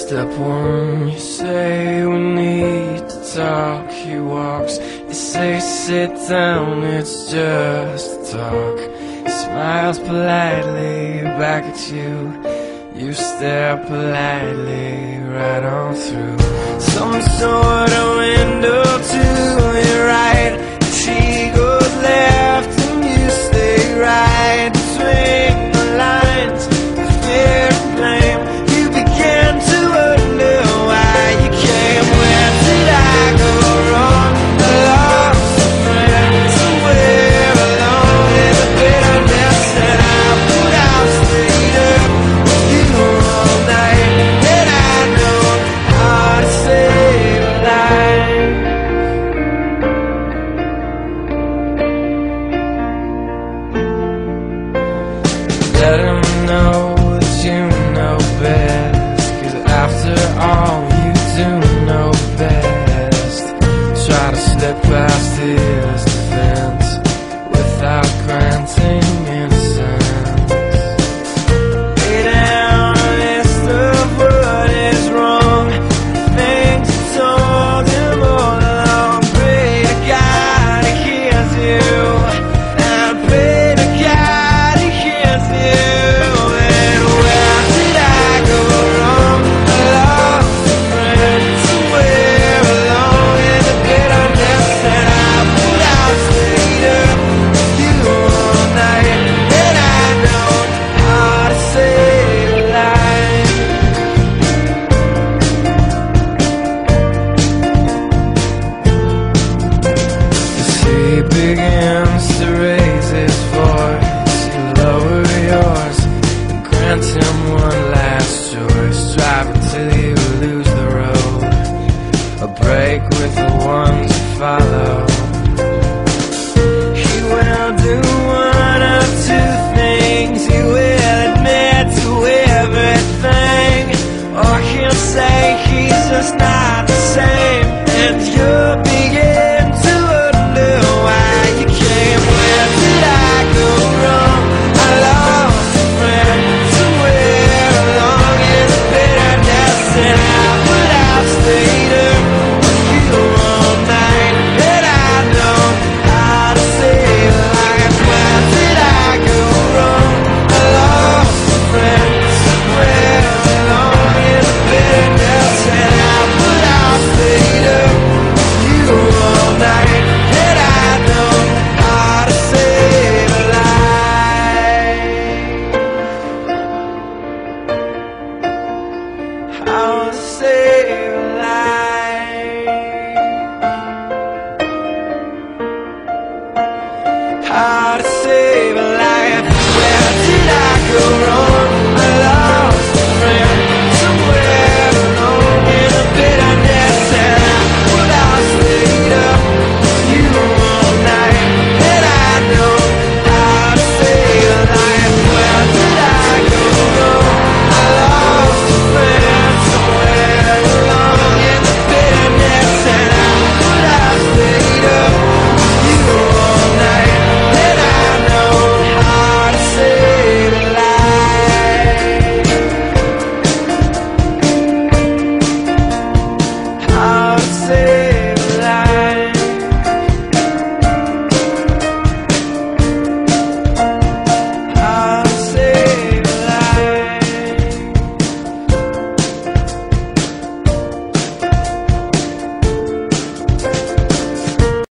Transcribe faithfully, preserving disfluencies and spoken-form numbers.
Step one, you say we need to talk. He walks, you say sit down, it's just a talk. He smiles politely back at you. You stare politely right on through some sort of window to your right. She goes left and you stay right between the lines of fear and blame. You began to wonder why you came. Where did I go wrong? I lost a friend somewhere alone in the bitterness that I put out straight up with you all night. And I know how to save a life. Let him know that you know best, 'cause after all you do know best. Try to slip past his defense without granting innocence. Lay down a list of what is wrong, things you told him all along. Pray to God he hears you, and pray to God he hears you. And where did I go wrong? I lost a friend somewhere alone in the bitterness that I put out straight up with you all night. And I know how to save a life. As he begins to raise his voice, you lower yours and grant him one last choice. Drive until you lose the road, a break with the ones you follow. He will do one of two things. He will admit to everything, or he'll say he's just not the same. And you'll begin to wonder why you came. Where did I go wrong? I lost a friend somewhere along in the bitterness, and I put out straight up with you all night. And I know how to save a life. Where did I go wrong? I lost a friend somewhere along in the bitterness, and I put out straight up with you all night. And I know how to save a life. How to save a life. How to save